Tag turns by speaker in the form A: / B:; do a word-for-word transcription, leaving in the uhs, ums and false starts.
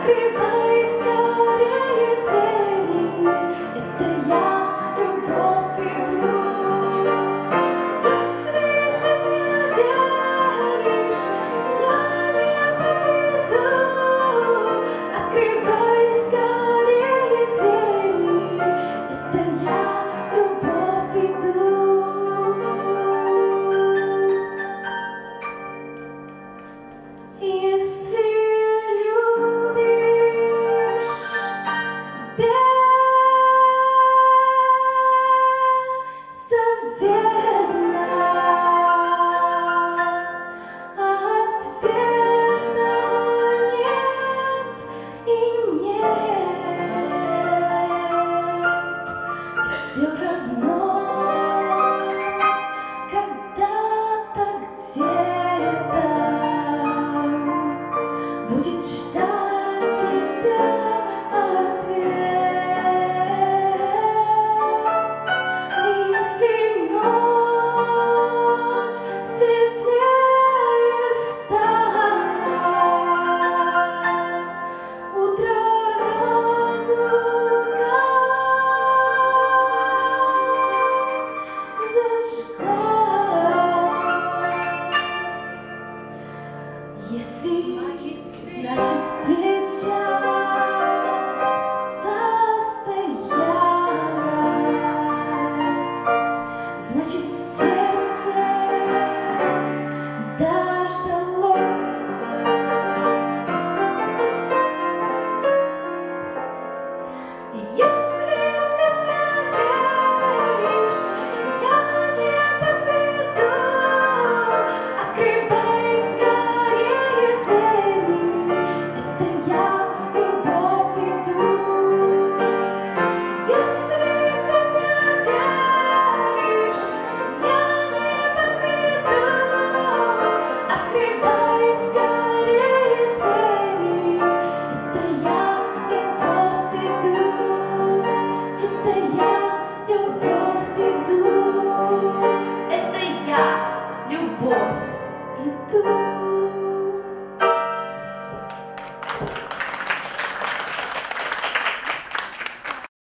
A: Открывай скорее двери, это я, любовь, иду. Если ты не веришь, я не поведу. Открывай скорее двери, это я, любовь, иду. Если все равно, когда-то где-то будет ждать тебя ответ. И если ночь светлее стала, утро радуга зажглась. Если значит встреча состоялась, значит сердце дождалось. Если ты мне веришь, я не подведу. Открывай скорее двери, это я, любовь, иду. Если ты мне веришь, я не подведу. Открывай скорее двери, это я, любовь, иду. Это я, любовь, иду. Это я, любовь, иду.